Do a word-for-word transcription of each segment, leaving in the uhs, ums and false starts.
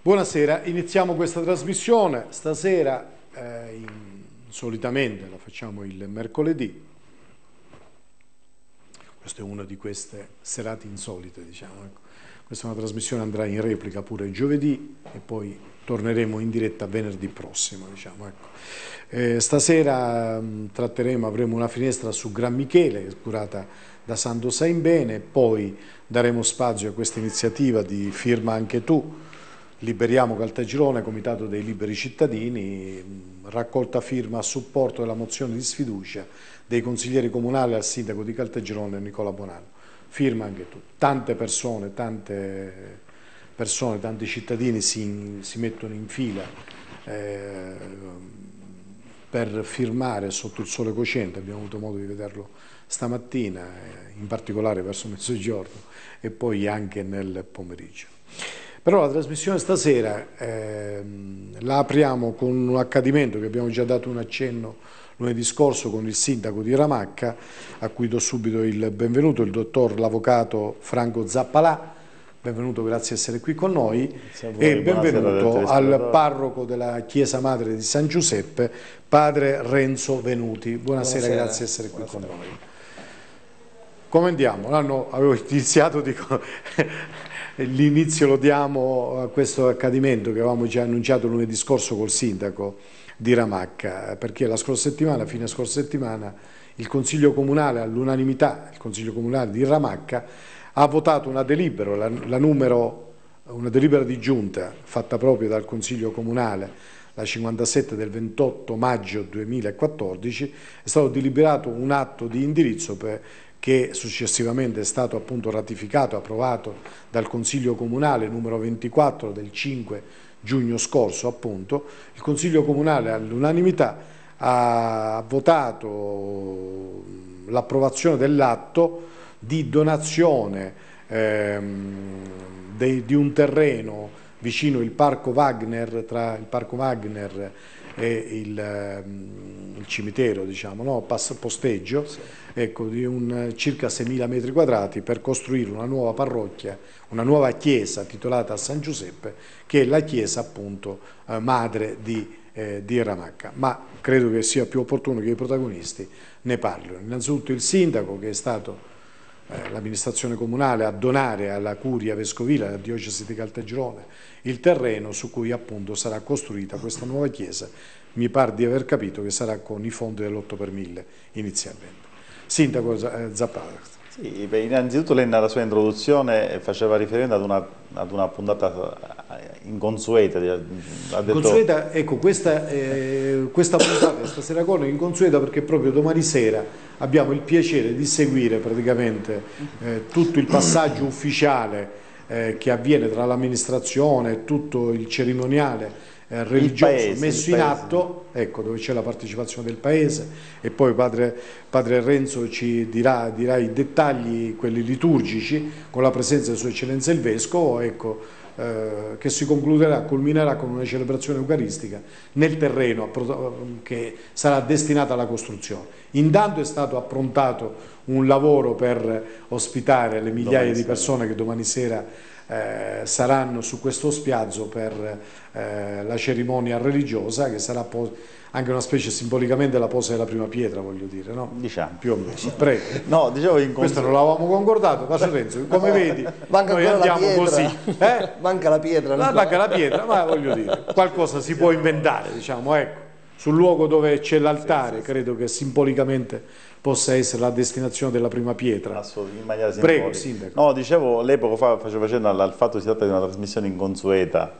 Buonasera, iniziamo questa trasmissione. Stasera, eh, in, solitamente la facciamo il mercoledì. Questa è una di queste serate insolite, diciamo. Ecco. Questa è una trasmissione, andrà in replica pure giovedì e poi torneremo in diretta venerdì prossimo, diciamo. Ecco. Eh, stasera mh, tratteremo, avremo una finestra su Gran Michele, curata da Sando Saimbene, poi daremo spazio a questa iniziativa di Firma Anche Tu, Liberiamo Caltagirone, Comitato dei Liberi Cittadini, raccolta firma a supporto della mozione di sfiducia dei consiglieri comunali al sindaco di Caltagirone Nicola Bonanno. Firma Anche Tu. Tante persone, tante persone, tanti cittadini si, si mettono in fila eh, per firmare sotto il sole cocente, abbiamo avuto modo di vederlo stamattina, eh, in particolare verso mezzogiorno e poi anche nel pomeriggio. Però la trasmissione stasera ehm, la apriamo con un accadimento che abbiamo già dato un accenno lunedì scorso con il sindaco di Ramacca, a cui do subito il benvenuto, il dottor l'avvocato Franco Zappalà. Benvenuto, grazie di essere qui con noi. Voi, e benvenuto al parroco della Chiesa Madre di San Giuseppe, padre Renzo Venuti. Buonasera, buonasera. Grazie di essere qui buonasera con noi. Come andiamo? L'anno avevo iniziato, dico... L'inizio lo diamo a questo accadimento che avevamo già annunciato lunedì scorso col sindaco di Ramacca, perché la scorsa settimana, fine scorsa settimana, il Consiglio Comunale all'unanimità, il Consiglio Comunale di Ramacca, ha votato una delibera, la, la numero, una delibera di giunta fatta proprio dal Consiglio Comunale, la cinquantasette del ventotto maggio duemilaquattordici, è stato deliberato un atto di indirizzo per che successivamente è stato appunto ratificato, approvato dal Consiglio Comunale numero ventiquattro del cinque giugno scorso appunto. Il Consiglio Comunale all'unanimità ha votato l'approvazione dell'atto di donazione ehm, de, di un terreno vicino il Parco Wagner, tra il Parco Wagner e il, il cimitero, diciamo, no? Posteggio, sì. Ecco, di un, circa seimila metri quadrati per costruire una nuova parrocchia, una nuova chiesa titolata a San Giuseppe, che è la chiesa appunto eh, madre di, eh, di Ramacca. Ma credo che sia più opportuno che i protagonisti ne parlino. Innanzitutto il sindaco, che è stato eh, l'amministrazione comunale a donare alla curia vescovile, alla diocesi di Caltagirone, il terreno su cui appunto sarà costruita questa nuova chiesa. Mi pare di aver capito che sarà con i fondi dell'otto per mille inizialmente. Sindaco Zappalà. Sì, beh, innanzitutto lei nella sua introduzione faceva riferimento ad una, ad una puntata inconsueta. Ha detto... Inconsueta, ecco, questa, eh, questa puntata stasera con è inconsueta perché proprio domani sera abbiamo il piacere di seguire praticamente eh, tutto il passaggio ufficiale eh, che avviene tra l'amministrazione e tutto il cerimoniale Eh, religioso paese, messo in atto, ecco, dove c'è la partecipazione del paese, e poi padre, padre Renzo ci dirà, dirà i dettagli, quelli liturgici, con la presenza di Sua Eccellenza il Vescovo, ecco, eh, che si concluderà, culminerà con una celebrazione eucaristica nel terreno che sarà destinato alla costruzione. Intanto è stato approntato un lavoro per ospitare le migliaia domani di persone sera. che domani sera Eh, saranno su questo spiazzo per eh, la cerimonia religiosa, che sarà anche una specie simbolicamente la posa della prima pietra, voglio dire, no? Diciamo. Più o meno. Prego. No, diciamo in questo non l'avevamo concordato, Padre Renzo, come vedi manca noi andiamo la così. Eh? Manca la pietra. La, manca la pietra, ma voglio dire, qualcosa si può inventare, diciamo, ecco. Sul luogo dove c'è l'altare, sì, sì, credo che simbolicamente possa essere la destinazione della prima pietra. Assolutamente, in maniera simbolica. Prego, sindaco. No, dicevo, lei poco fa faceva cenno al, al fatto che si tratta di una trasmissione inconsueta,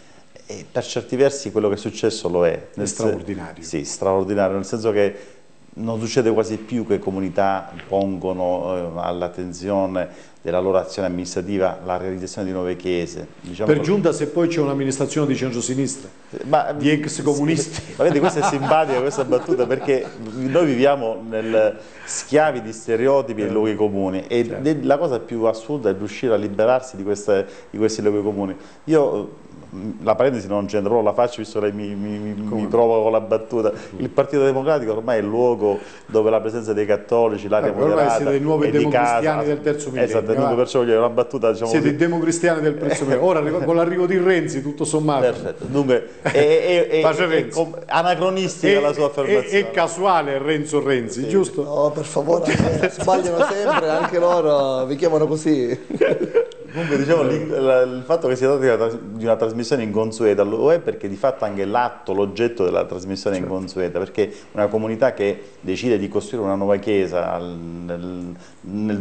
e per certi versi quello che è successo lo è. È straordinario. Sì, straordinario, nel senso che non succede quasi più che comunità pongono eh, all'attenzione della loro azione amministrativa la realizzazione di nuove chiese. Diciamo per giunta se poi c'è un'amministrazione di centrosinistra, ma, di ex comunisti. Sì, ma vedi, questa è simpatica questa battuta, perché noi viviamo nel schiavi di stereotipi e luoghi comuni, e certo. La cosa più assurda è riuscire a liberarsi di, queste, di questi luoghi comuni. Io la parentesi non c'entra, però la faccio visto che lei mi, mi, mi provoca con la battuta. Il Partito Democratico ormai è il luogo dove la presenza dei cattolici, l'area Vabbè, ormai moderata siete i nuovi e di democristiani casa. del terzo millennio. Esatto, dunque perciò voglio una battuta, diciamo siete così. i democristiani del terzo millennio. Ora con l'arrivo di Renzi, tutto sommato. Perfetto, dunque è, è, è, è, è anacronistica la sua affermazione. È, è casuale Renzo Renzi, sì, giusto? No, per favore, sbagliano sempre, anche loro vi chiamano così. Comunque dicevo, il fatto che sia tratta di una trasmissione inconsueta lo è perché di fatto anche l'atto, l'oggetto della trasmissione è certo. inconsueta, perché una comunità che decide di costruire una nuova chiesa nel, nel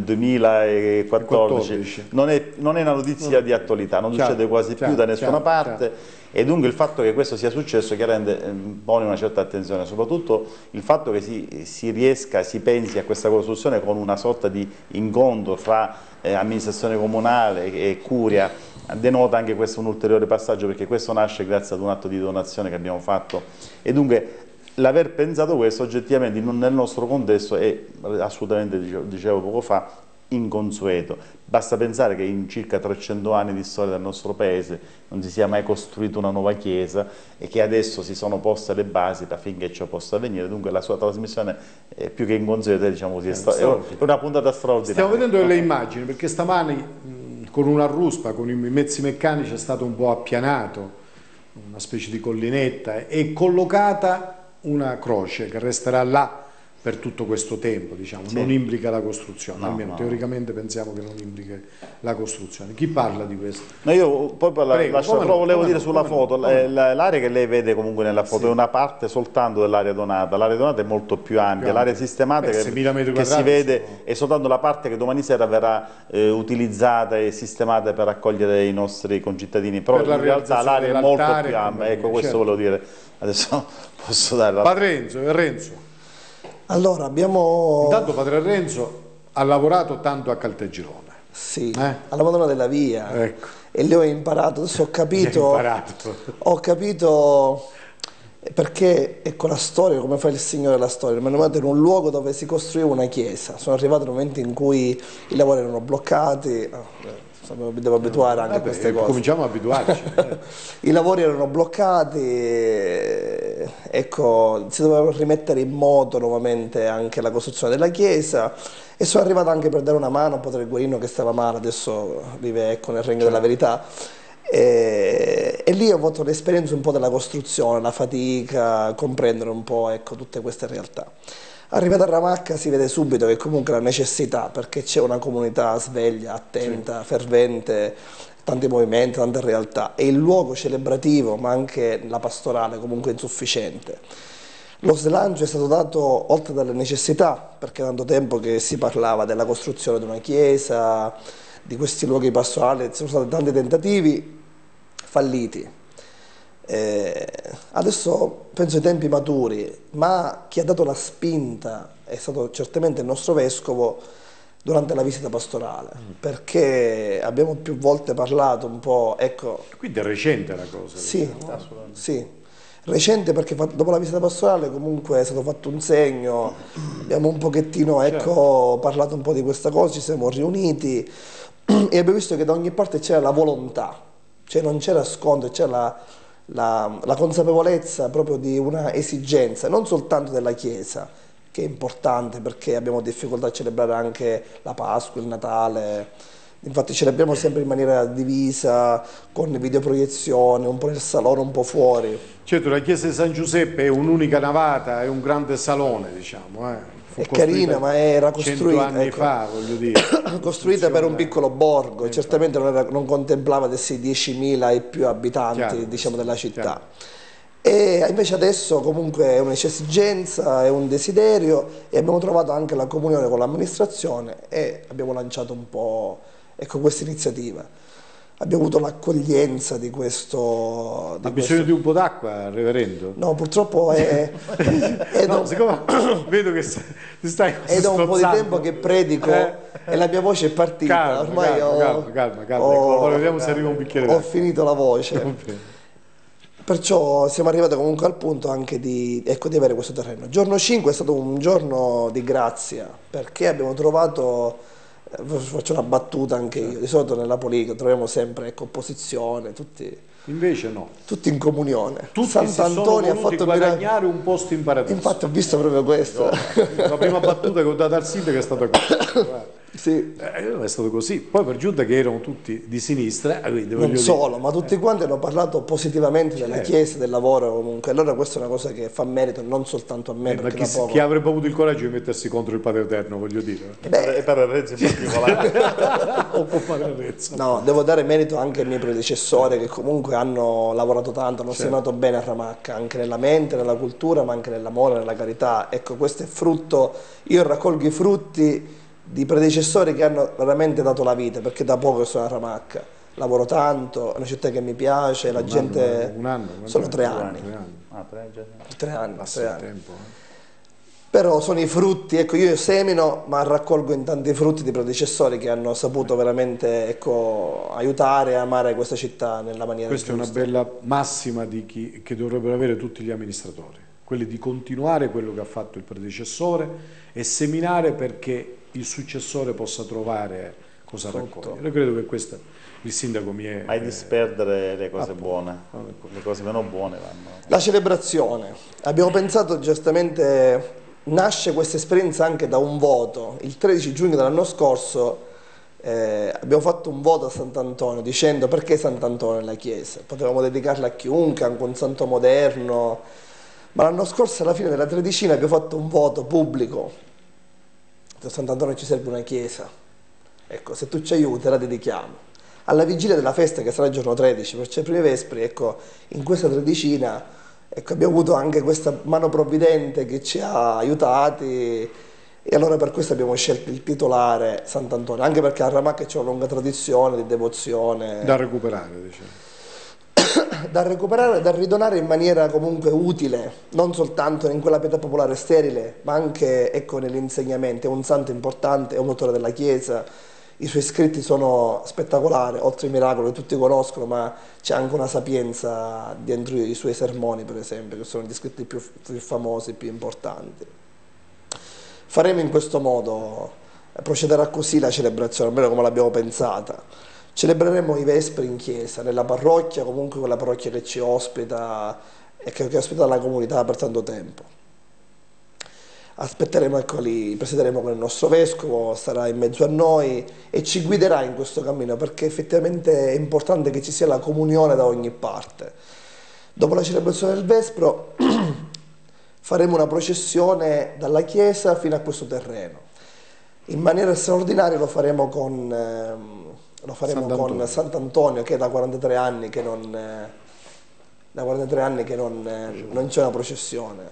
duemilaquattordici non è, non è una notizia no. di attualità, non chiaro, succede quasi chiaro, più da nessuna chiaro, parte chiaro. E dunque il fatto che questo sia successo chiaramente pone una certa attenzione, soprattutto il fatto che si, si riesca, si pensi a questa costruzione con una sorta di incontro fra eh, amministrazione comunale e curia, denota anche questo un ulteriore passaggio, perché questo nasce grazie ad un atto di donazione che abbiamo fatto e dunque l'aver pensato questo oggettivamente nel nostro contesto è assolutamente, dicevo poco fa, inconsueto. Basta pensare che in circa trecento anni di storia del nostro paese non si sia mai costruita una nuova chiesa e che adesso si sono poste le basi affinché ciò possa avvenire, dunque la sua trasmissione è più che inconsueta, diciamo così, è, è una puntata straordinaria. Stiamo vedendo delle immagini, perché stamani mh, con una ruspa, con i mezzi meccanici è stato un po' appianato, una specie di collinetta, e collocata una croce che resterà là per tutto questo tempo, diciamo, sì. non implica la costruzione, no, almeno no. teoricamente pensiamo che non implica la costruzione. Chi parla di questo? No, io poi Prego, lascio, però volevo dire no, sulla foto, no, l'area che lei vede comunque nella foto sì. è una parte soltanto dell'area donata, l'area donata è molto più ampia, l'area sistematica Beh, che, che si vede sono... è soltanto la parte che domani sera verrà eh, utilizzata e sistemata per accogliere i nostri concittadini, però in realtà l'area è molto più ampia, ecco questo certo. volevo dire, adesso posso dare la... Padre Renzo, è Renzo. Allora abbiamo... Intanto padre Renzo ha lavorato tanto a Caltagirone. Sì, eh? alla Madonna della Via. Ecco. E lì ho imparato, adesso ho capito... imparato. Ho capito perché, ecco, la storia, come fa il Signore della storia. Mi hanno mandato in un luogo dove si costruiva una chiesa. Sono arrivato nel momento in cui i lavori erano bloccati. Oh, devo abituare anche Vabbè, a queste cose. Cominciamo a abituarci. I lavori erano bloccati, ecco, si doveva rimettere in moto nuovamente anche la costruzione della chiesa e sono arrivato anche per dare una mano a Padre Guarino che stava male, adesso vive ecco, nel regno della verità. E, e lì ho avuto l'esperienza un po' della costruzione, la fatica, comprendere un po' ecco, tutte queste realtà. Arrivato a Ramacca si vede subito che comunque la necessità, perché c'è una comunità sveglia, attenta, sì. fervente, tanti movimenti, tante realtà, e il luogo celebrativo ma anche la pastorale comunque insufficiente. Lo slancio è stato dato oltre dalle necessità, perché tanto tempo che si parlava della costruzione di una chiesa, di questi luoghi pastorali, ci sono stati tanti tentativi falliti. Eh, adesso penso ai tempi maturi, ma chi ha dato la spinta è stato certamente il nostro vescovo durante la visita pastorale, mm. perché abbiamo più volte parlato un po', ecco... Quindi è recente la cosa? Sì, sì, recente perché dopo la visita pastorale comunque è stato fatto un segno, abbiamo un pochettino ecco, certo. parlato un po' di questa cosa, ci siamo riuniti e abbiamo visto che da ogni parte c'era la volontà, cioè non c'era scontro, c'era la... La, la consapevolezza proprio di una esigenza, non soltanto della Chiesa, che è importante perché abbiamo difficoltà a celebrare anche la Pasqua, il Natale, infatti celebriamo sempre in maniera divisa, con videoproiezioni, un po' nel salone, un po' fuori. Certo, la Chiesa di San Giuseppe è un'unica navata, è un grande salone, diciamo, eh. È carina, ma era costruita cento anni ecco, fa, voglio dire. costruita per un piccolo borgo, eh, certamente non, era, non contemplava questi diecimila e più abitanti chiaro, diciamo, della città. Chiaro. E invece adesso comunque è un'esigenza, è un desiderio e abbiamo trovato anche la comunione con l'amministrazione e abbiamo lanciato un po' ecco, questa iniziativa. Abbiamo avuto l'accoglienza di questo... Ha bisogno di un po' d'acqua, reverendo? No, purtroppo è... è no, da, siccome vedo che ti stai è da un po' di tempo che predico eh, e la mia voce è partita. Calma, ormai calma, ho, calma, calma, calma. Ho, ecco, vediamo se arriva un bicchiere d'acqua. Ho finito la voce. Perciò siamo arrivati comunque al punto anche di, ecco, di avere questo terreno. Il giorno cinque è stato un giorno di grazia, perché abbiamo trovato... faccio una battuta anche io, di solito nella politica troviamo sempre, ecco, opposizione, tutti, invece no, tutti in comunione. tutti Sant'Antonio ha fatto guadagnare un posto in paradiso. Infatti ho visto proprio questo. No, la prima battuta che ho dato al sindaco è stata questa. Sì. Eh, è stato così, poi per giunta che erano tutti di sinistra, quindi, non solo, dire, ma tutti quanti hanno parlato positivamente della certo. Chiesa, del lavoro comunque, allora questa è una cosa che fa merito non soltanto a me, eh, ma chi, poco... chi avrebbe avuto il coraggio di mettersi contro il Padre Eterno, voglio dire. Beh, e per Arezzo in particolare. O con Padre Arezzo. No, devo dare merito anche ai miei predecessori che comunque hanno lavorato tanto, hanno certo. stimato bene a Ramacca, anche nella mente, nella cultura, ma anche nell'amore, nella carità. Ecco, questo è frutto, io raccolgo i frutti di predecessori che hanno veramente dato la vita, perché da poco sono a Ramacca, lavoro tanto, è una città che mi piace, la un gente... Anno, un anno, sono tre anno, anni. Tre anni. Ah, tre, già. Tre anni, Passa tre il anni. tempo. Eh. Però sono i frutti, ecco, io semino, ma raccolgo in tanti frutti di predecessori che hanno saputo veramente, ecco, aiutare e amare questa città nella maniera Questa giusta. è una bella massima di chi, che dovrebbero avere tutti gli amministratori, quelli di continuare quello che ha fatto il predecessore e seminare perché il successore possa trovare cosa raccogliere. Io credo che questo il sindaco mi è... Mai disperdere le cose ah, buone, le cose meno buone vanno. La celebrazione, abbiamo pensato giustamente, nasce questa esperienza anche da un voto. Il tredici giugno dell'anno scorso eh, abbiamo fatto un voto a Sant'Antonio dicendo perché Sant'Antonio nella chiesa, potevamo dedicarla a chiunque, anche un santo moderno, ma l'anno scorso alla fine della tredicina abbiamo fatto un voto pubblico. A Sant'Antonio ci serve una chiesa, ecco, se tu ci aiuti la dedichiamo. Alla vigilia della festa, che sarà il giorno tredici, perciò le prime vespri, ecco, in questa tredicina ecco, abbiamo avuto anche questa mano provvidente che ci ha aiutati e allora per questo abbiamo scelto il titolare Sant'Antonio, anche perché a Ramacca c'è una lunga tradizione di devozione. Da recuperare, diciamo. Da recuperare, da ridonare in maniera comunque utile, non soltanto in quella pietà popolare sterile, ma anche ecco, negli insegnamenti. È un santo importante, è un autore della Chiesa, i suoi scritti sono spettacolari, oltre ai miracoli che tutti conoscono, ma c'è anche una sapienza dentro i suoi sermoni, per esempio, che sono gli scritti più, più famosi, più importanti. Faremo in questo modo, procederà così la celebrazione, almeno come l'abbiamo pensata. Celebreremo i Vespri in chiesa, nella parrocchia, comunque quella parrocchia che ci ospita e che, che ospita la comunità per tanto tempo. Aspetteremo, ecco lì, presiederemo con il nostro vescovo, sarà in mezzo a noi e ci guiderà in questo cammino perché effettivamente è importante che ci sia la comunione da ogni parte. Dopo la celebrazione del Vespro faremo una processione dalla chiesa fino a questo terreno. In maniera straordinaria lo faremo con... Ehm, Lo faremo Sant'Antonio. con Sant'Antonio che da quarantatré anni che non, da quarantatré anni che non, non c'è una processione.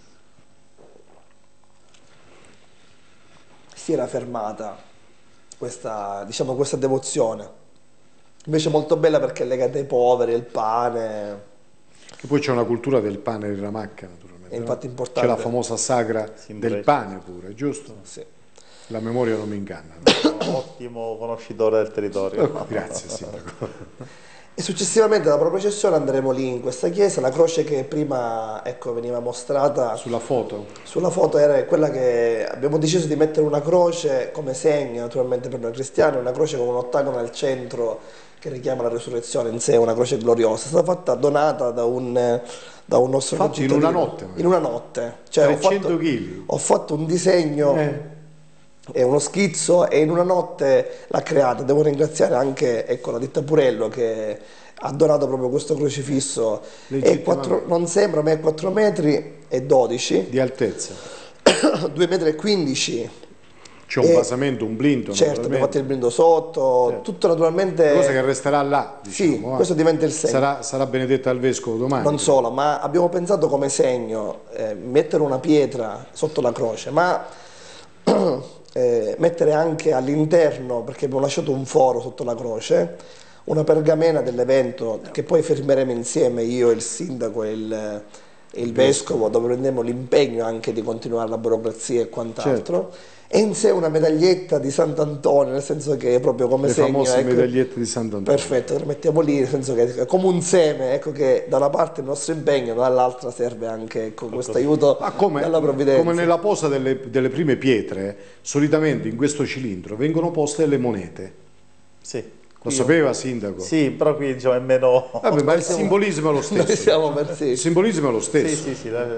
Si era fermata questa, diciamo, questa devozione. Invece è molto bella perché è legata ai poveri, il pane. Che poi c'è una cultura del pane di Ramacca, naturalmente. È infatti no? importante. C'è la famosa sagra del pane pure, giusto? Sì. La memoria non mi inganna. No? Ottimo conoscitore del territorio. Oh, grazie, sindaco. E successivamente dopo la processione andremo lì in questa chiesa, la croce che prima ecco, veniva mostrata sulla foto. Sulla foto era quella che abbiamo deciso di mettere una croce come segno, naturalmente per noi cristiani, una croce con un ottagono al centro che richiama la resurrezione in sé, una croce gloriosa. È stata fatta donata da un, da un nostro Fatti in una notte. In una notte. Cioè, trecento chili. Ho, ho fatto un disegno... Eh. È uno schizzo e in una notte l'ha creata. Devo ringraziare anche ecco, la ditta Purello che ha donato proprio questo crocifisso. È quattro, non sembra, ma è quattro metri e dodici di altezza, due metri e quindici. C'è un basamento, un blindo. Certo, abbiamo fatto il blindo sotto, certo. Tutto naturalmente. Cosa che resterà là. Diciamo, sì, questo diventa il segno. Sarà, sarà benedetta al vescovo domani. Non solo, ma abbiamo pensato come segno eh, mettere una pietra sotto la croce, ma. Eh, mettere anche all'interno, perché abbiamo lasciato un foro sotto la croce, una pergamena dell'evento che poi firmeremo insieme io, il sindaco e il, e il vescovo, dove prendiamo l'impegno anche di continuare la burocrazia e quant'altro, certo. è in sé una medaglietta di Sant'Antonio, nel senso che è proprio come le segno, famose ecco, medagliette di Sant'Antonio. Perfetto, le mettiamo lì, nel senso che è come un seme, ecco, che da una parte il nostro impegno, dall'altra serve anche, ecco, questo aiuto dalla provvidenza. Come nella posa delle, delle prime pietre, solitamente in questo cilindro vengono poste le monete. Sì. Lo sapeva, sindaco? Sì, però qui diciamo è meno... Vabbè, ma il simbolismo è lo stesso. Noi siamo per sì. Il simbolismo è lo stesso. Sì, sì, sì. La...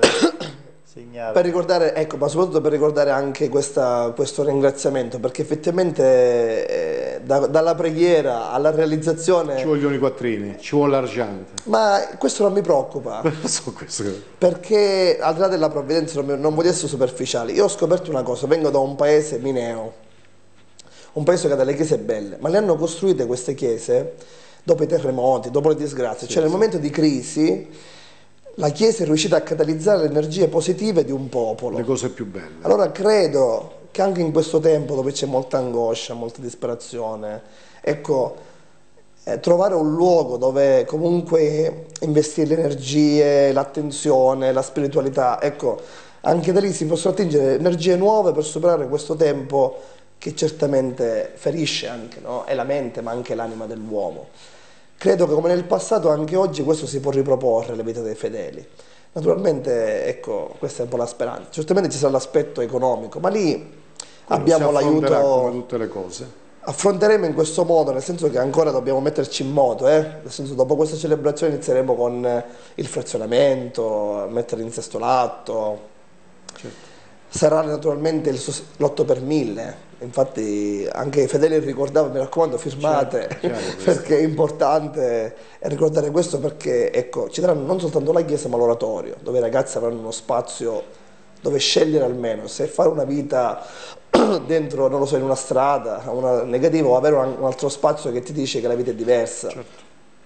Per ricordare, ecco, ma soprattutto per ricordare anche questa, questo ringraziamento, perché effettivamente eh, da, dalla preghiera alla realizzazione... Ci vogliono i quattrini, ci vuole l'argento. Ma questo non mi preoccupa, so questo. Perché al di là della provvidenza non, non voglio essere superficiali. Io ho scoperto una cosa, vengo da un paese mineo, un paese che ha delle chiese belle, ma le hanno costruite queste chiese dopo i terremoti, dopo le disgrazie, sì, cioè nel sì. momento di crisi la Chiesa è riuscita a catalizzare le energie positive di un popolo. Le cose più belle. Allora credo che anche in questo tempo dove c'è molta angoscia, molta disperazione, ecco, eh, trovare un luogo dove comunque investire le energie, l'attenzione, la spiritualità, ecco, anche da lì si possono attingere energie nuove per superare questo tempo che certamente ferisce anche, no? È la mente ma anche l'anima dell'uomo. Credo che come nel passato anche oggi questo si può riproporre alla vita dei fedeli. Naturalmente, ecco, questa è un po' la speranza. Certamente ci sarà l'aspetto economico, ma lì quello abbiamo l'aiuto... come tutte le cose. Affronteremo in questo modo, nel senso che ancora dobbiamo metterci in moto, eh? Nel senso, dopo questa celebrazione inizieremo con il frazionamento, mettere in sesto l'atto. Certo. Sarà naturalmente l'otto per mille. Infatti anche i fedeli ricordavano, mi raccomando, firmate, certo, certo, perché è importante ricordare questo, perché ecco, ci daranno non soltanto la chiesa ma l'oratorio, dove i ragazzi avranno uno spazio dove scegliere almeno se fare una vita dentro, non lo so, in una strada, una negativa, o avere un altro spazio che ti dice che la vita è diversa. Certo.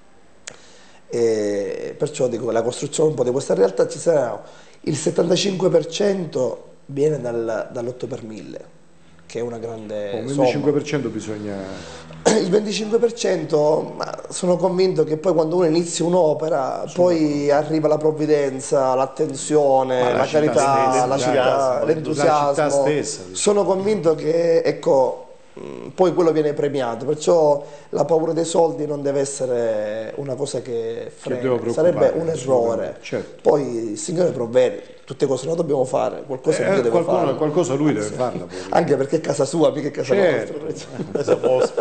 E perciò dico che la costruzione un po' di questa realtà ci sarà, il settantacinque per cento viene dal, dall'otto per mille. Che è una grande oh, il venticinque per cento bisogna... Il venticinque per cento, ma sono convinto che poi quando uno inizia un'opera, poi arriva la provvidenza, l'attenzione, la, la carità, la città, l'entusiasmo. Sono convinto che, ecco, poi quello viene premiato, perciò la paura dei soldi non deve essere una cosa che frena, sarebbe un errore. Certo. Poi il Signore provvede. Tutte cose non dobbiamo fare, qualcosa eh, deve qualcuno, fare. Qualcosa lui deve farla. Poi. Anche perché è casa sua, mica è casa certo. nostra.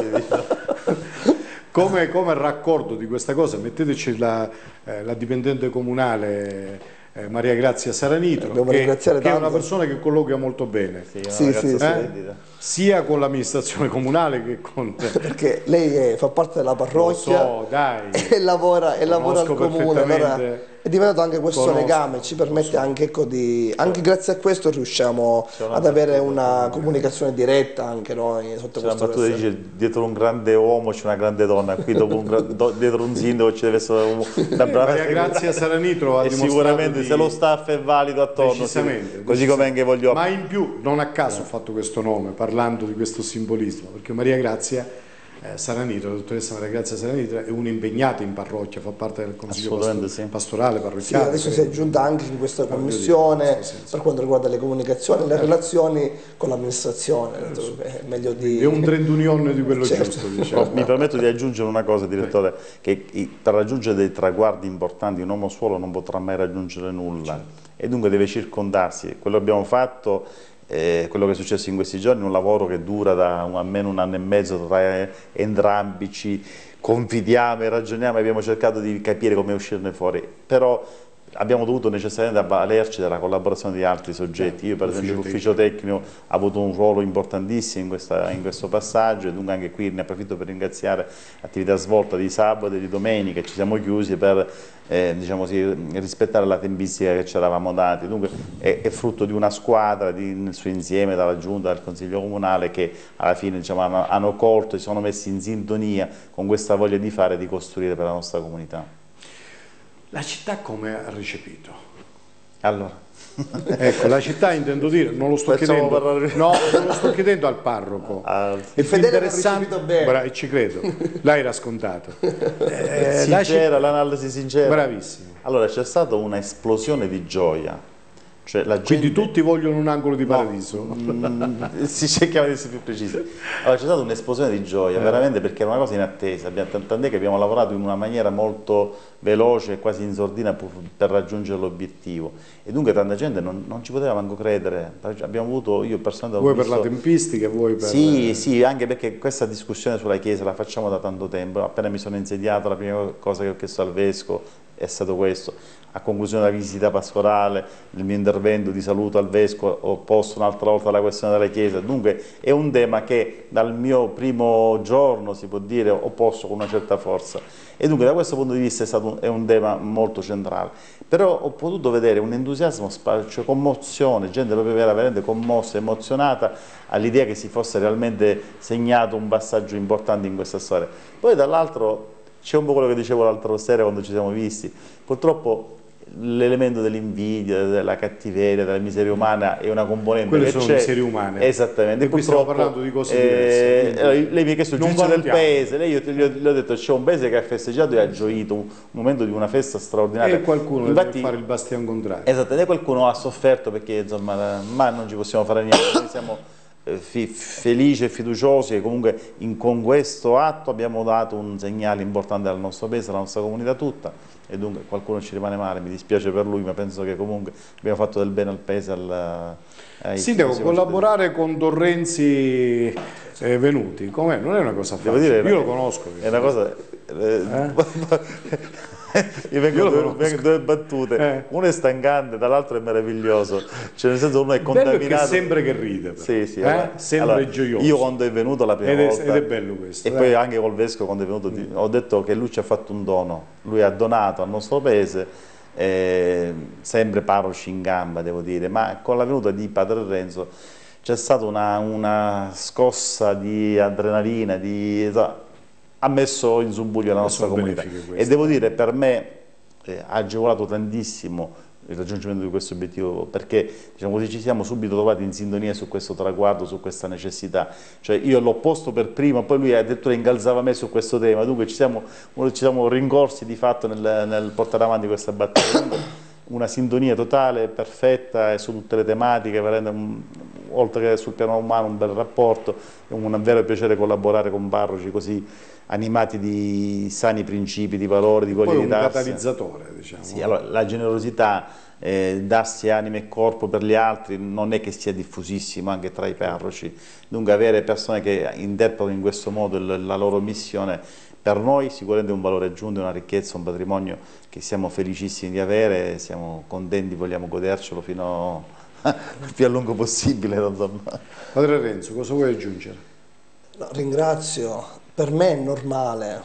come, come raccordo di questa cosa, metteteci la, eh, la dipendente comunale eh, Maria Grazia Saranitro, che, che è una persona che colloquia molto bene. Sì, sì, sì, eh? Sia con l'amministrazione comunale che con... Perché lei è, fa parte della parrocchia, lo so, dai. e lavora, e lavora al comune. Allora, è diventato anche questo conosco, legame, ci permette anche, ecco, di, anche grazie a questo riusciamo ad avere una comunicazione diretta anche noi sotto questo tu dici, dietro un grande uomo c'è una grande donna, qui dopo un, do, dietro un sindaco ci deve essere una brava Maria Grazia Saranitro e sicuramente di... se lo staff è valido attorno, decisamente, così come anche voglio... Ma in più, non a caso ho fatto questo nome parlando di questo simbolismo, perché Maria Grazia Eh, Saranitro, la dottoressa Maria Grazia Saranitro è un'impegnata in parrocchia, fa parte del consiglio pastor sì. pastorale parrocchiale. Sì, adesso si è aggiunta anche in questa commissione sì, sì, sì. per quanto riguarda le comunicazioni e le eh. relazioni con l'amministrazione. Eh. È meglio di... È un trentunione di quello certo. giusto. Diciamo. Mi permetto di aggiungere una cosa, direttore, eh. che per raggiungere dei traguardi importanti un uomo solo non potrà mai raggiungere nulla certo. e dunque deve circondarsi. Quello che abbiamo fatto, Eh, quello che è successo in questi giorni, un lavoro che dura da un, almeno un anno e mezzo tra entrambi, ci confidiamo e ragioniamo e abbiamo cercato di capire come uscirne fuori, però abbiamo dovuto necessariamente avvalerci della collaborazione di altri soggetti. Io per esempio l'ufficio tecnico ha avuto un ruolo importantissimo in, questa, in questo passaggio e dunque anche qui ne approfitto per ringraziare l'attività svolta di sabato e di domenica, ci siamo chiusi per eh, diciamo così, rispettare la tempistica che ci eravamo dati. Dunque è, è frutto di una squadra di, nel suo insieme, dalla giunta, dal consiglio comunale, che alla fine diciamo, hanno, hanno colto e si sono messi in sintonia con questa voglia di fare e di costruire per la nostra comunità. La città come ha recepito? Allora, ecco, la città intendo dire, non lo sto chiedendo, parlare... no, non lo sto chiedendo al parroco. Ah, il fedele l'ha recepito bene. Bra e ci credo, l'hai raccontato. Eh, sincera, l'analisi sincera. Bravissimo. Allora c'è stata un'esplosione di gioia Cioè, la gente... Quindi tutti vogliono un angolo di no, paradiso. Mm, si cercava di essere più precisi. Allora, c'è stata un'esplosione di gioia, eh. veramente, perché era una cosa inattesa. Tant'è che abbiamo lavorato in una maniera molto veloce e quasi in sordina per raggiungere l'obiettivo. E dunque tanta gente non, non ci poteva manco credere. Abbiamo avuto, io personalmente... Vuoi visto... per la tempistica, vuoi per... Sì, sì, anche perché questa discussione sulla Chiesa la facciamo da tanto tempo. Appena mi sono insediato, la prima cosa che ho chiesto al Vescovo è stato questo. A conclusione della visita pastorale, del mio intervento di saluto al Vescovo, ho posto un'altra volta la questione della Chiesa. Dunque è un tema che dal mio primo giorno, si può dire, ho posto con una certa forza. E dunque da questo punto di vista è, stato un, è un tema molto centrale. Però ho potuto vedere un entusiasmo, cioè commozione, gente proprio veramente commossa, emozionata all'idea che si fosse realmente segnato un passaggio importante in questa storia. Poi dall'altro c'è un po' quello che dicevo l'altra sera quando ci siamo visti, purtroppo l'elemento dell'invidia, della cattiveria, della miseria umana è una componente quelle che sono c'è. miserie umane. Esattamente. E qui stiamo parlando di cose diverse. Eh, lei mi ha chiesto il giudizio del paese, lei, io gli ho, gli ho detto c'è un paese che ha festeggiato e ha gioito, un, un momento di una festa straordinaria. E qualcuno Infatti, deve fare il bastian contrario. Esattamente, qualcuno ha sofferto perché insomma, ma non ci possiamo fare niente, noi siamo felici e fiduciosi e comunque in, con questo atto abbiamo dato un segnale importante al nostro paese, alla nostra comunità tutta, e dunque qualcuno ci rimane male, mi dispiace per lui, ma penso che comunque abbiamo fatto del bene al paese. Al, ai Sindaco, collaborare con Don Renzi eh, Venuti, com'è? Non è una cosa facile, dire, io lo conosco. È una cosa... Eh, eh? Io vengo Io due, vengo due battute, eh. Uno è stancante, dall'altro è meraviglioso, cioè nel senso uno è contaminato. Bello che sempre che ride, però. Sì, sì, eh? allora, sempre allora, gioioso. Io quando è venuto la prima ed è, volta, ed è bello questo, e dai. Poi anche col Vescovo quando è venuto, mm. ho detto che lui ci ha fatto un dono, lui ha donato al nostro paese, eh, sempre parroci in gamba devo dire, ma con la venuta di Padre Renzo c'è stata una, una scossa di adrenalina, di... ha messo in subbuglio la nostra comunità e devo dire per me eh, ha agevolato tantissimo il raggiungimento di questo obiettivo, perché diciamo così ci siamo subito trovati in sintonia su questo traguardo, su questa necessità, cioè io l'ho posto per primo, poi lui addirittura incalzava me su questo tema, dunque ci siamo, ci siamo rincorsi di fatto nel, nel portare avanti questa battaglia. Una sintonia totale, perfetta e su tutte le tematiche, un, oltre che sul piano umano un bel rapporto, è un vero piacere collaborare con parroci così animati di sani principi, di valori, di voglia Poi di darsi. un catalizzatore, diciamo. Sì, allora, la generosità, eh, darsi anima e corpo per gli altri non è che sia diffusissimo anche tra i parroci, dunque avere persone che interpretano in questo modo il, la loro missione per noi sicuramente è un valore aggiunto, una ricchezza, un patrimonio che siamo felicissimi di avere, siamo contenti, vogliamo godercelo fino a, più a lungo possibile. Insomma. Padre Renzo, cosa vuoi aggiungere? No, ringrazio, per me è normale,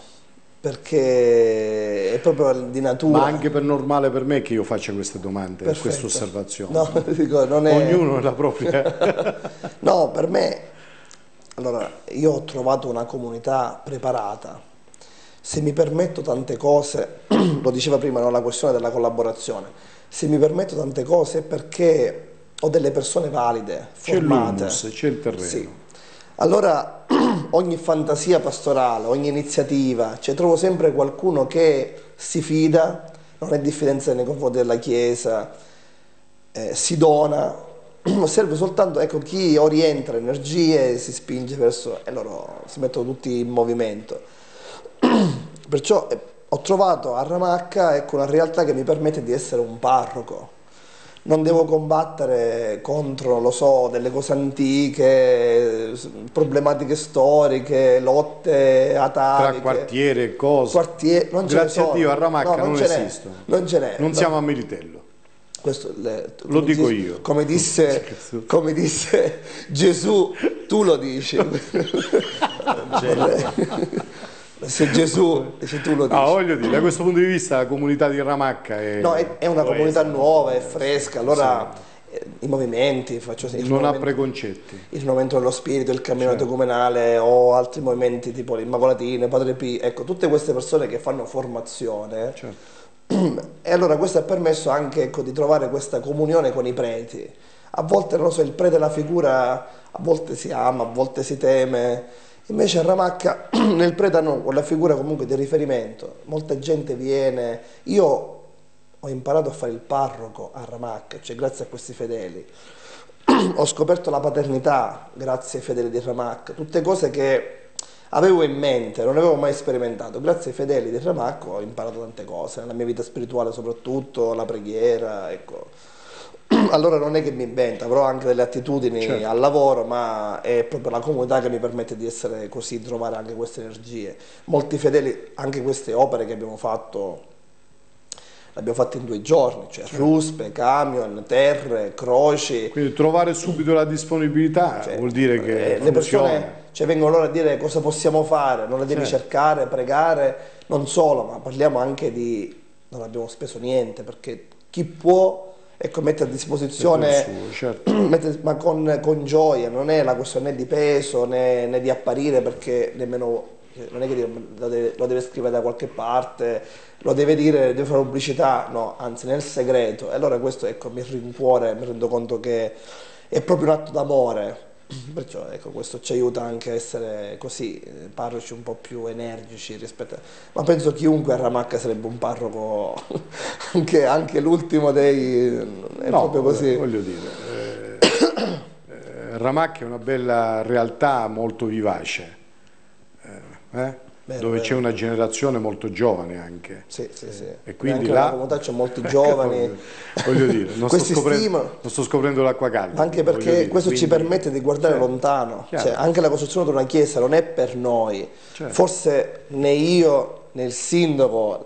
perché è proprio di natura. Ma anche per normale per me che io faccia queste domande, Perfetto. queste osservazioni. No, dico, non è... Ognuno è la propria. No, per me, allora, io ho trovato una comunità preparata. Se mi permetto tante cose, lo diceva prima, no, la questione della collaborazione, se mi permetto tante cose è perché ho delle persone valide, formate. C'è l'humus, c'è il terreno. Sì. Allora, ogni fantasia pastorale, ogni iniziativa, cioè, trovo sempre qualcuno che si fida, non è diffidenza nei confronti della Chiesa, eh, si dona, serve soltanto, ecco, chi orienta le energie, si spinge verso, e loro si mettono tutti in movimento. Perciò eh, ho trovato a Ramacca, ecco, una realtà che mi permette di essere un parroco. Non devo combattere contro, lo so, delle cose antiche, problematiche storiche, lotte ataviche. Tra quartiere e cose. Quartiere, non Grazie a Dio a Ramacca no, non, non esistono. Non ce n'è. Non no. Siamo a Militello. Questo le, lo dico dici, io. Come disse, come disse Gesù, tu lo dici. Se Gesù, se tu lo dici. Ah, voglio dire, da questo punto di vista la comunità di Ramacca è... No, è, è una comunità nuova, è fresca, allora sì. eh, i movimenti, faccio il non ha preconcetti. Il rinnovamento dello spirito, il cammino certo. ecumenale o altri movimenti tipo l'Immacolatine, Padre Pio, ecco, tutte queste persone che fanno formazione. Certo. E allora questo ha permesso anche, ecco, di trovare questa comunione con i preti. A volte, non so, il prete è la figura, a volte si ama, a volte si teme. Invece a Ramacca nel prete hanno quella figura comunque di riferimento, molta gente viene, io ho imparato a fare il parroco a Ramacca, cioè grazie a questi fedeli. Ho scoperto la paternità grazie ai fedeli di Ramacca, tutte cose che avevo in mente, non avevo mai sperimentato. Grazie ai fedeli di Ramacca ho imparato tante cose, nella mia vita spirituale soprattutto, la preghiera, ecco. Allora non è che mi invento, avrò anche delle attitudini certo. al lavoro, ma è proprio la comunità che mi permette di essere così, trovare anche queste energie. Molti fedeli, anche queste opere che abbiamo fatto, le abbiamo fatte in due giorni, cioè certo. ruspe, camion, terre, croci. Quindi trovare subito la disponibilità cioè, vuol dire che eh, le persone cioè, vengono loro a dire cosa possiamo fare, non le devi certo. cercare, pregare, non solo, ma parliamo anche di, non abbiamo speso niente, perché chi può ecco, mette a disposizione, suo, certo. mette, ma con, con gioia, non è la questione né di peso né, né di apparire, perché nemmeno, non è che lo deve, lo deve scrivere da qualche parte, lo deve dire, deve fare pubblicità, no, anzi nel segreto. E allora questo ecco, mi rincuore, mi rendo conto che è proprio un atto d'amore. Perciò ecco, questo ci aiuta anche a essere così, parroci un po' più energici rispetto a... Ma penso chiunque a Ramacca sarebbe un parroco, anche, anche l'ultimo dei... è no, proprio così. Voglio dire, eh, eh, Ramacca è una bella realtà molto vivace, eh, eh? Bene, dove c'è una generazione molto giovane anche. Sì, sì, sì. E quindi anche là... nella comunità c'è molti giovani. Voglio dire, non sto, scoprendo, non sto scoprendo l'acqua calda. Anche perché dire, questo quindi... ci permette di guardare certo, lontano. Cioè, anche la costruzione di una chiesa non è per noi. Certo. Forse né io né il sindaco,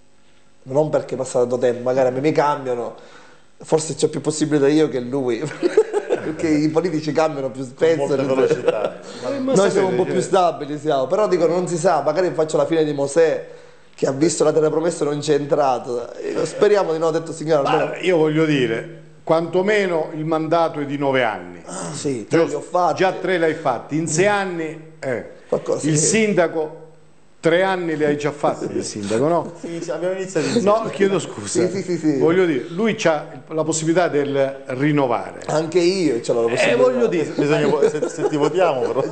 non perché è passato tanto tempo, magari a me mi cambiano, forse c'è più possibilità io che lui. Perché i politici cambiano più spesso, velocità. Noi siamo un po' più stabili, siamo. Però dico, non si sa, magari faccio la fine di Mosè che ha visto la terra promessa e non c'è entrato. Speriamo di no, ha detto Signore. Almeno... Io voglio dire, quantomeno il mandato è di nove anni. Ah, sì, tre li ho fatti. Già tre l'hai fatti, in sei anni eh. Qualcosa, il sì. sindaco. Tre anni li hai già fatti il sindaco, no? Sì, abbiamo iniziato insieme. No, chiedo scusa. Sì, sì, sì, sì. Voglio dire, lui ha la possibilità del rinnovare. Anche io ce l'ho la possibilità. Eh, voglio dire, bisogna, se, se ti votiamo però.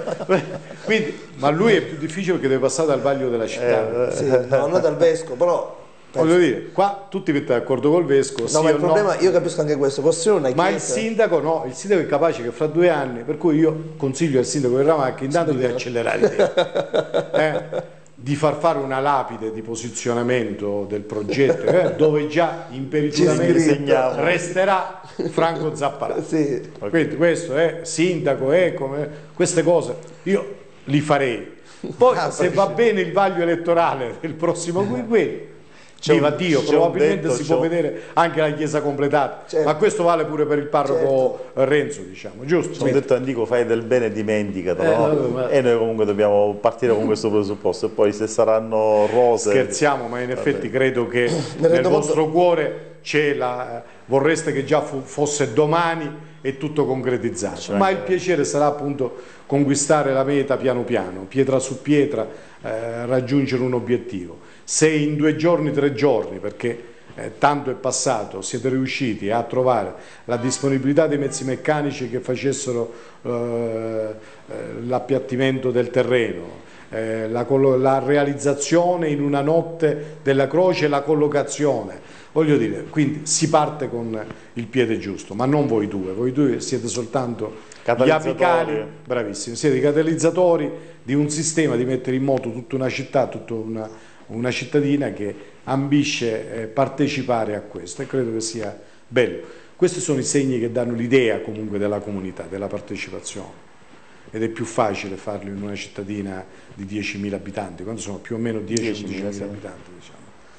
Quindi, ma lui è più difficile perché deve passare dal vaglio della città. Eh, sì, no, non dal vescovo, però... Penso. Voglio dire, qua tutti metti d'accordo col vescovo. No, sì ma il o problema, no. io capisco anche questo, costruire una chiesa... Ma il sindaco no, il sindaco è capace che fra due anni, per cui io consiglio al sindaco di Ramacca intanto di accelerare i tempi. Eh? Di far fare una lapide di posizionamento del progetto eh, dove già imperitoriamente resterà Franco Zappalà. Sì. Quindi questo è sindaco, è come queste cose io li farei. Poi ah, se va bene il vaglio elettorale del prossimo quinquennio, viva Dio, probabilmente detto, si può vedere anche la chiesa completata, certo. Ma questo vale pure per il parroco certo. Renzo, diciamo, giusto? C'è un detto antico, fai del bene, dimenticatelo, eh, no? Vabbè, ma... e noi comunque dobbiamo partire con questo presupposto, e poi se saranno rose... Scherziamo, ma in vabbè. effetti credo che nel vostro conto... cuore c'è la... vorreste che già fu, fosse domani e tutto concretizzato, cioè, ma il piacere sarà appunto conquistare la meta piano piano, pietra su pietra, eh, raggiungere un obiettivo. Se in due giorni, tre giorni, perché eh, tanto è passato, siete riusciti a trovare la disponibilità dei mezzi meccanici che facessero eh, eh, l'appiattimento del terreno, eh, la, la realizzazione in una notte della croce e la collocazione, voglio dire, quindi si parte con il piede giusto, ma non voi due, voi due siete soltanto gli apicali, bravissimi, siete i catalizzatori di un sistema di mettere in moto tutta una città, tutta una, una cittadina che ambisce eh, partecipare a questo, e credo che sia bello. Questi sono i segni che danno l'idea comunque della comunità, della partecipazione, ed è più facile farlo in una cittadina di diecimila abitanti, quando sono più o meno dieci mila abitanti, diciamo.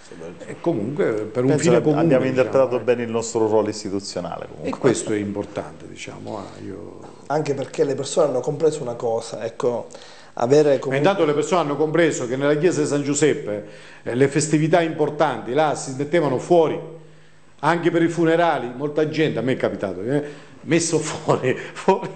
E comunque per un Penso fine comune abbiamo interpretato diciamo, bene il nostro ruolo istituzionale comunque. E questo è importante, diciamo. Ah, io... Anche perché le persone hanno compreso una cosa, ecco, avere comunque... E intanto le persone hanno compreso che nella chiesa di San Giuseppe eh, le festività importanti là si mettevano fuori, anche per i funerali, molta gente, a me è capitato, eh, messo fuori, fuori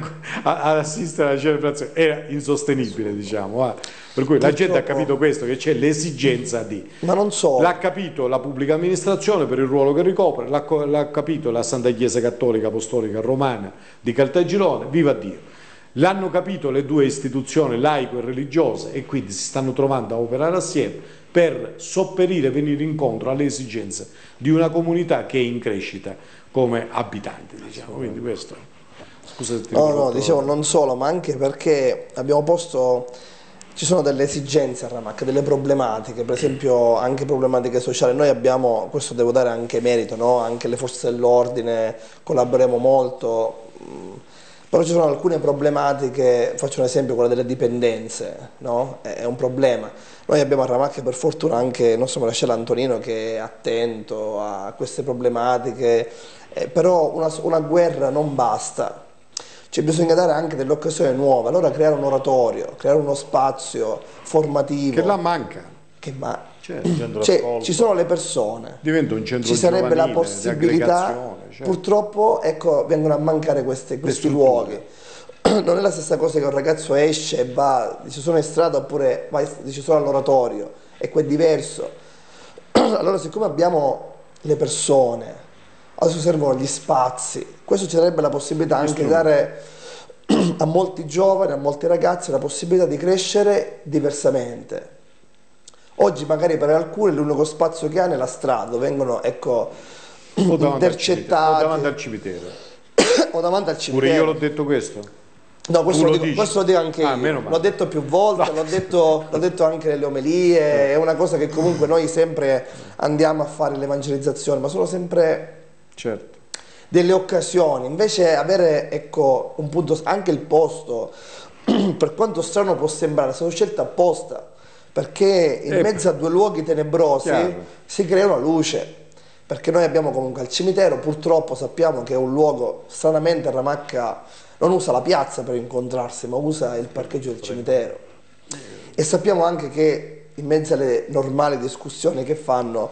ad assistere alla celebrazione, era insostenibile, diciamo, eh. Per cui la gente ha capito questo, che c'è l'esigenza di... Ma non solo. L'ha capito la pubblica amministrazione per il ruolo che ricopre, l'ha capito la Santa Chiesa Cattolica Apostolica Romana di Caltagirone, viva Dio. L'hanno capito le due istituzioni, laico e religiose, e quindi si stanno trovando a operare assieme per sopperire, venire incontro alle esigenze di una comunità che è in crescita come abitanti, diciamo. Quindi questo, scusate. No, no, dicevo non solo, ma anche perché abbiamo posto, ci sono delle esigenze a Ramacca, delle problematiche, per esempio anche problematiche sociali. Noi abbiamo, questo devo dare anche merito, no? Anche le forze dell'ordine, collaboriamo molto, però ci sono alcune problematiche, faccio un esempio, quella delle dipendenze, no? È un problema. Noi abbiamo a Ramacca per fortuna anche il nostro maresciallo Antonino che è attento a queste problematiche, eh, però una, una guerra non basta. Cioè bisogna dare anche delle occasioni nuove, allora creare un oratorio, creare uno spazio formativo. Che là manca. Che ma... Certo. Cioè, ci sono le persone, diventa un centro ci sarebbe la giovanile, possibilità, certo. Purtroppo ecco, vengono a mancare queste, questi luoghi. Non è la stessa cosa che un ragazzo esce e va, dice sono in strada, oppure vai, dice sono all'oratorio, e qua è diverso. Allora siccome abbiamo le persone, adesso servono gli spazi, questo ci darebbe la possibilità anche di dare a molti giovani, a molti ragazzi la possibilità di crescere diversamente. Oggi magari per alcuni l'unico spazio che hanno è la strada, dove vengono, ecco, o intercettati. O davanti al cimitero. O davanti al cimitero. Pure io l'ho detto questo? No, questo lo, lo, dico, questo lo dico anche ah, io, l'ho detto più volte, no. l'ho detto, detto anche nelle omelie, è una cosa che comunque noi sempre andiamo a fare l'evangelizzazione, ma sono sempre certo. delle occasioni. Invece avere, ecco, un punto, anche il posto, per quanto strano può sembrare, è stato scelto apposta, perché in eh, mezzo a due luoghi tenebrosi chiaro. Si crea una luce, perché noi abbiamo comunque il cimitero, purtroppo sappiamo che è un luogo, stranamente Ramacca non usa la piazza per incontrarsi, ma usa il parcheggio del cimitero, e sappiamo anche che in mezzo alle normali discussioni che fanno,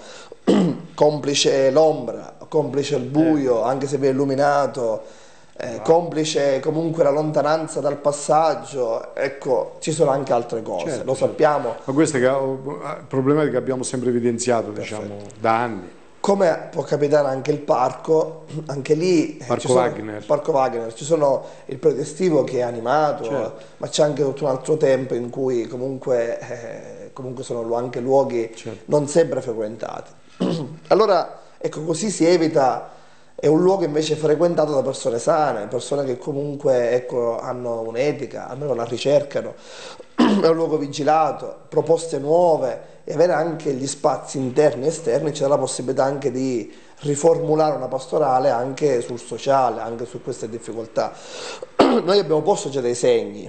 complice l'ombra, complice il buio, anche se viene illuminato, Eh, complice comunque la lontananza dal passaggio, ecco, ci sono anche altre cose, certo, lo sappiamo. Certo. Ma queste problematiche che abbiamo sempre evidenziato, diciamo, da anni. Come può capitare anche il parco, anche lì Parco ci sono, Wagner. Parco Wagner, ci sono il periodo estivo che è animato, certo. Ma c'è anche tutto un altro tempo in cui comunque, eh, comunque sono anche luoghi certo. non sempre frequentati. Allora, ecco, così si evita. È un luogo invece frequentato da persone sane, persone che comunque, ecco, hanno un'etica, almeno la ricercano, è un luogo vigilato, proposte nuove, e avere anche gli spazi interni e esterni ci dà la possibilità anche di riformulare una pastorale anche sul sociale, anche su queste difficoltà. Noi abbiamo posto già dei segni.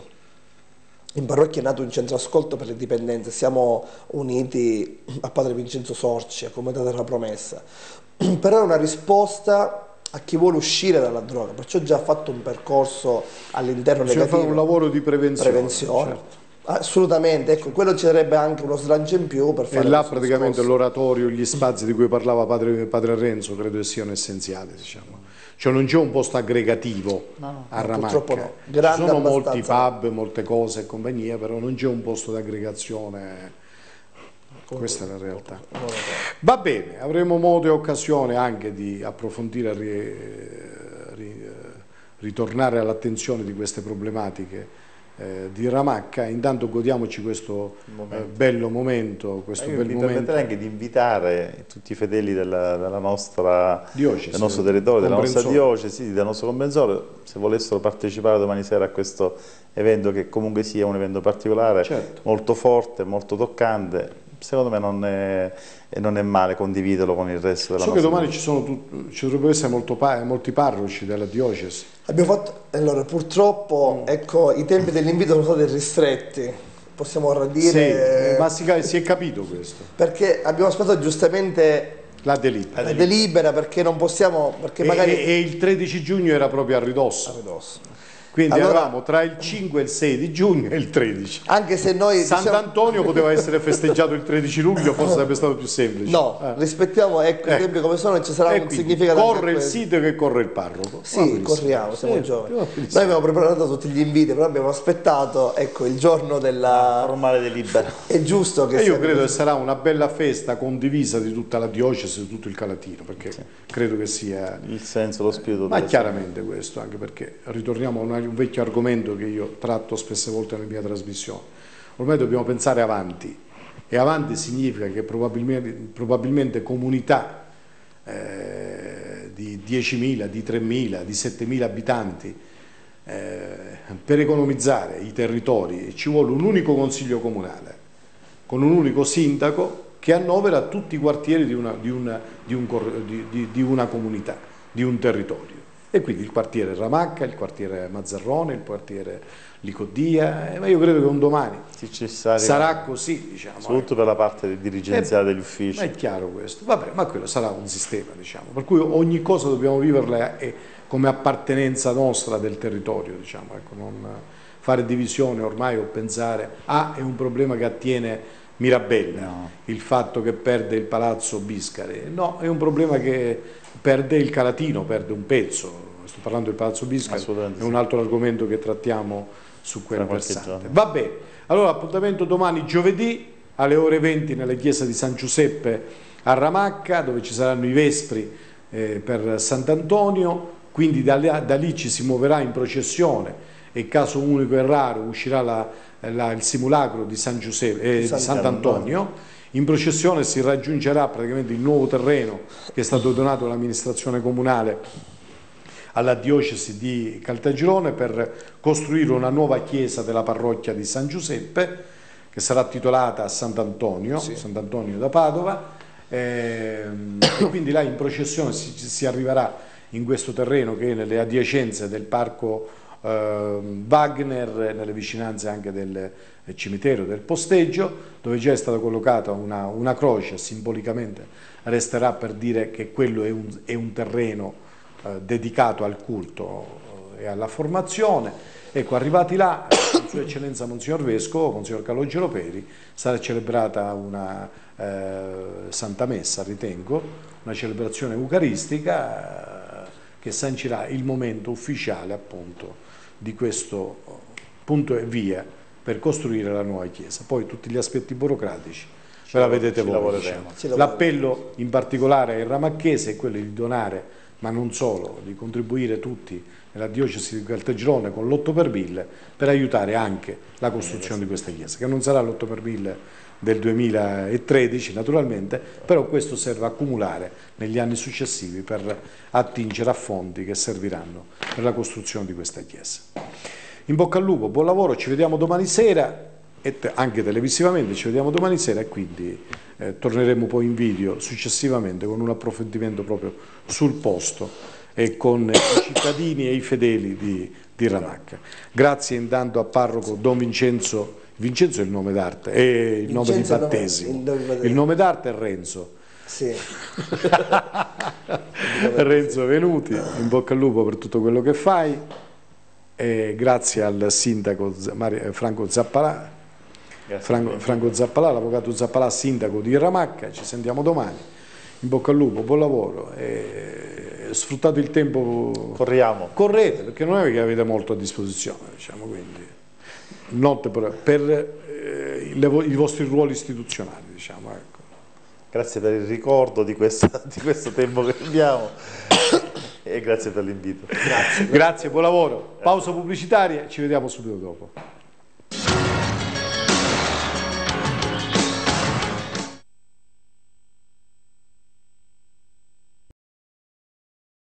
In parrocchia è nato un centro ascolto per le dipendenze, siamo uniti a Padre Vincenzo Sorci, a Comunità della Promessa, però è una risposta a chi vuole uscire dalla droga, perciò già ha fatto un percorso all'interno negativo. Cioè fa un lavoro di prevenzione. prevenzione. Certo. Assolutamente, ecco, quello ci darebbe anche uno slancio in più per fare. E là praticamente l'oratorio, gli spazi di cui parlava padre, padre Renzo credo che siano essenziali, diciamo. Cioè non c'è un posto aggregativo no, a Ramacca, purtroppo no. Grande, ci sono molti pub, molte cose e compagnia, però non c'è un posto di aggregazione, questa è la realtà. Va bene, avremo modo e occasione anche di approfondire, ri, ri, ritornare all'attenzione di queste problematiche eh, di Ramacca. Intanto godiamoci questo eh, bello momento, questo bel mi momento. permetterei anche di invitare tutti i fedeli della, della nostra diocesi, del nostro territorio, della nostra diocesi, del nostro comprensorio, se volessero partecipare domani sera a questo evento, che comunque sia un evento particolare, certo. molto forte, molto toccante. Secondo me non è, non è male condividerlo con il resto della so nostra che domani ci, sono tut, ci dovrebbero essere molto, molti parroci della diocesi. Abbiamo fatto, allora purtroppo mm. ecco, i tempi dell'invito sono stati ristretti, possiamo dire. Sì, ma si, si è capito questo. Perché abbiamo aspettato giustamente la delibera. La delibera, perché non possiamo. Perché e, magari... e il tredici giugno era proprio a ridosso. A ridosso. Quindi allora, eravamo tra il cinque e il sei di giugno e il tredici. Anche se noi Sant'Antonio diciamo... poteva essere festeggiato il tredici luglio, forse sarebbe stato più semplice. No, eh. rispettiamo ecco, eh. i tempi come sono, ci sarà e un significato. Corre il sito che corre il parroco. Sì, corriamo, siamo sì, giovani. Noi abbiamo preparato tutti gli inviti, però abbiamo aspettato ecco, il giorno della formale delibera. È giusto che e io credo che sarà una bella festa condivisa di tutta la diocesi, di tutto il Calatino, perché sì. credo che sia il senso, lo spirito. Ma chiaramente questo, anche perché ritorniamo a una, un vecchio argomento che io tratto spesse volte nelle mie trasmissioni. Ormai dobbiamo pensare avanti, e avanti significa che probabilmente, probabilmente comunità eh, di diecimila, di tremila, di settemila abitanti, eh, per economizzare i territori ci vuole un unico consiglio comunale, con un unico sindaco che annovera tutti i quartieri di una, di una, di un, di, di, di una comunità, di un territorio. E quindi il quartiere Ramacca, il quartiere Mazzarrone, il quartiere Licodia, eh, ma io credo che un domani sarà così, diciamo. Soprattutto per la parte dirigenziale eh, degli uffici. Ma è chiaro questo, vabbè, ma quello sarà un sistema, diciamo, per cui ogni cosa dobbiamo viverla eh, come appartenenza nostra del territorio, diciamo, ecco, non fare divisione ormai o pensare, ah, è un problema che attiene Mirabella, no. Il fatto che perde il Palazzo Biscari, no, è un problema che perde il Calatino, perde un pezzo, sto parlando del Palazzo Biscari, è un altro argomento che trattiamo su quel versante. Va bene, allora appuntamento domani giovedì alle ore venti nella chiesa di San Giuseppe a Ramacca, dove ci saranno i vespri eh, per Sant'Antonio, quindi da lì, da lì ci si muoverà in processione e caso unico e raro uscirà la La, il simulacro di San Giuseppe, eh, di Sant'Antonio. In processione si raggiungerà praticamente il nuovo terreno che è stato donato dall'amministrazione comunale alla diocesi di Caltagirone per costruire una nuova chiesa della parrocchia di San Giuseppe che sarà titolata a Sant'Antonio, sì. Sant'Antonio da Padova, eh, e quindi là in processione si, si arriverà in questo terreno che è nelle adiacenze del parco Wagner, nelle vicinanze anche del cimitero del Posteggio, dove già è stata collocata una, una croce, simbolicamente resterà per dire che quello è un, è un terreno eh, dedicato al culto e alla formazione. Ecco, arrivati là, con Sua Eccellenza Monsignor Vescovo, Monsignor Calogero Peri, sarà celebrata una eh, Santa Messa, ritengo, una celebrazione eucaristica eh, che sancirà il momento ufficiale appunto di questo punto e via per costruire la nuova chiesa. Poi tutti gli aspetti burocratici ve la vedete voi. Diciamo. L'appello in particolare ai ramacchese è quello di donare, ma non solo, di contribuire tutti nella diocesi di Caltagirone con l'otto per mille per aiutare anche la costruzione di questa chiesa, che non sarà l'otto per mille del duemilatredici naturalmente, però questo serve a accumulare negli anni successivi per attingere a fondi che serviranno per la costruzione di questa chiesa. In bocca al lupo, buon lavoro, ci vediamo domani sera e te, anche televisivamente ci vediamo domani sera e quindi eh, torneremo poi in video successivamente con un approfondimento proprio sul posto e con i cittadini e i fedeli di, di Ramacca. Grazie intanto a parroco Don Vincenzo. Vincenzo è il nome d'arte, è il nome di battesimo. Il nome d'arte è Renzo. Sì. Renzo Venuti, in bocca al lupo per tutto quello che fai. E grazie al sindaco Franco Zappalà, Franco, Franco Zappalà, l'avvocato Zappalà, sindaco di Ramacca. Ci sentiamo domani. In bocca al lupo, buon lavoro. E sfruttate il tempo. Corriamo. Correte, perché non è che avete molto a disposizione, diciamo, quindi. Notte per, per eh, le, i vostri ruoli istituzionali, diciamo, ecco. Grazie per il ricordo di questo, di questo tempo che abbiamo e grazie per l'invito. Grazie. Grazie, buon lavoro. Pausa pubblicitaria, ci vediamo subito dopo.